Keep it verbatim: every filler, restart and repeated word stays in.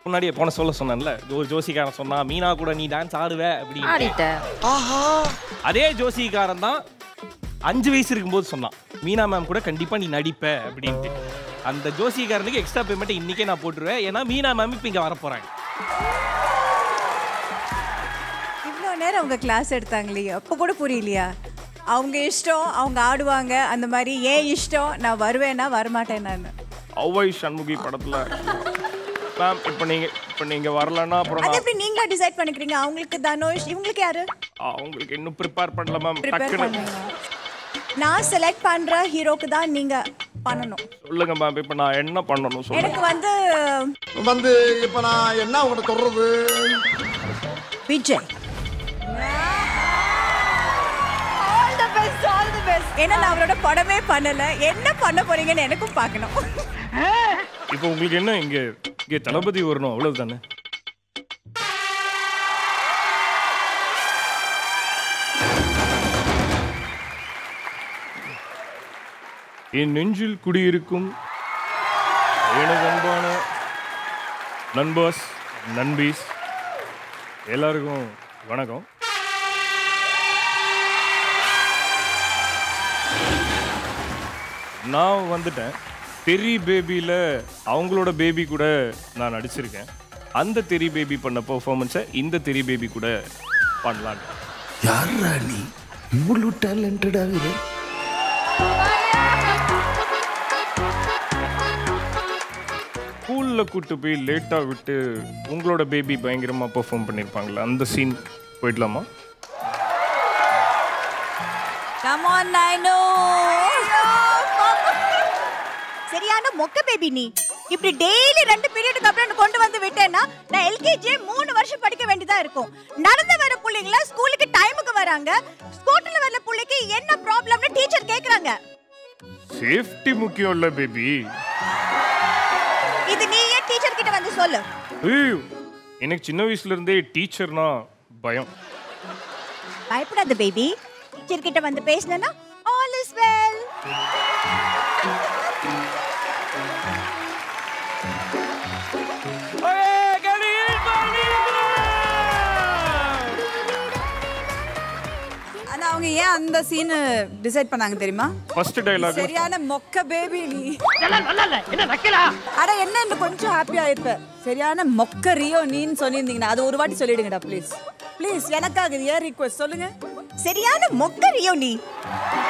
முன்னாடியே போன சொல்ல சொன்னேன்ல, ஒரு ஜோசிக்காரன் சொன்னா மீனா கூட நீ டான்ஸ் ஆடுவ அப்படின்னு. அதே ஜோசிக்காரன் தான் அஞ்சு வயசு இருக்கும்போது சொன்னான் மீனா மேம் கூட கண்டிப்பா நீ நடிப்ப அப்படின்ட்டு. அந்த ஜோசிக்காரனுக்கு எக்ஸ்ட்ரா பேமெண்ட் இன்னைக்கே நான் போட்டுருவேன். ஏன்னா மீனா மேம் இப்போ இங்க வர போறாங்க. இவ்வளோ நேரம் அவங்க கிளாஸ் எடுத்தாங்களே, அப்போ கூட புரியலையா? அவங்க இஷ்டம், அவங்க ஆடுவாங்க அந்த மாதிரி. ஏன் இஷ்டம், நான் வருவேன்னா வரமாட்டேன். நான் ஒவ்வை சண்முகி படத்துல மேம் இப்போ நீங்க இப்போ நீங்க வரலன்னா அப்புறம் அது எப்படி நீங்களா டிசைட் பண்ணிக்கிறீங்க? அவங்களுக்கு தனுஷ், இவங்களுக்கு யாரு? அவங்களுக்கு இன்னும் ப்ரிப்பேர் பண்ணல மேம். ப்ரிப்பேர் பண்ணுங்க. நான் செலக்ட் பண்ற ஹீரோக்கு தான் நீங்க பண்ணணும். சொல்லுங்க மேம், இப்போ நான் என்ன பண்ணணும் சொல்லுங்க. எனக்கு வந்து வந்து இப்போ நான் என்ன உங்கள்கிட்ட சொல்றது? Vijay. All the best, all the best. ஏன்னா நான் அவரோட படமே பண்ணல, என்ன பண்ண போறீங்கன்னு எனக்கும் பார்க்கணும். இப்போ உங்களுக்கு என்ன, இங்க இங்க தளபதி வரணும் அவ்வளவுதானே? என் நெஞ்சில் குடியிருக்கும் எனது அன்பான நண்பர்ஸ் நண்பீஸ் எல்லாருக்கும் வணக்கம். நான் வந்துட்டேன். தெரி பேபியில் அவங்களோட பேபி கூட நான் நடிச்சிருக்கேன். அந்த தெரி பேபி பண்ண பெர்ஃபார்மன்ஸை இந்த தெரி பேபி கூட பண்ணலாம். யாரா நீ இவ்வளவு டேலண்டடாக இரு? ஸ்கூலில் கூப்பிட்டு போய் லேட்டாக விட்டு உங்களோட பேபி பயங்கரமாக பெர்ஃபார்ம் பண்ணியிருப்பாங்களே, அந்த சீன் போயிடலாமா? Come on, Naino. சரியான மொக்க பேபி நீ. இப்படி டெய்லி ரெண்டு பீரியடுக்கு அப்புறம் கொண்டு வந்து விட்டேன்னா நான் எல்கேஜி மூணு வருஷம் படிக்க வேண்டியதா இருக்கும். நடந்து வர புள்ளைங்கள ஸ்கூலுக்கு டைமுக்கு வராங்க. ஸ்கூட்டர்ல வர புள்ளைக்கு என்ன ப்ராப்ளம்னு டீச்சர் கேக்குறாங்க. சேஃப்டி முக்கியம் இல்ல பேபி. இது நீ ஏன் டீச்சர் கிட்ட வந்து சொல்லு. ஏய், எனக்கு சின்ன வயசுல இருந்தே டீச்சர்னா பயம். பயப்படாத பேபி. டீச்சர் கிட்ட வந்து பேசினா all is well. ஆனா அவங்க ஏன் அந்த சீன் டிசைட் பண்ணாங்க தெரியுமா? ஃபர்ஸ்ட் டயலாக் சரியான மொக்க பேபி நீ. இதெல்லாம் நல்லா இல்ல. என்ன நக்கலா? அட என்ன இன்னும் கொஞ்சம் ஹாப்பியா இருப்ப. சரியான மொக்க ரியோ நீன்னு சொல்லியிருந்தீங்கன்னா அது ஒரு வாட்டி சொல்லிடுங்கடா ப்ளீஸ். ப்ளீஸ் எனக்காக ஏன் ரிக்வெஸ்ட் சொல்லுங்க. சரியான மொக்க ரியோ நீ.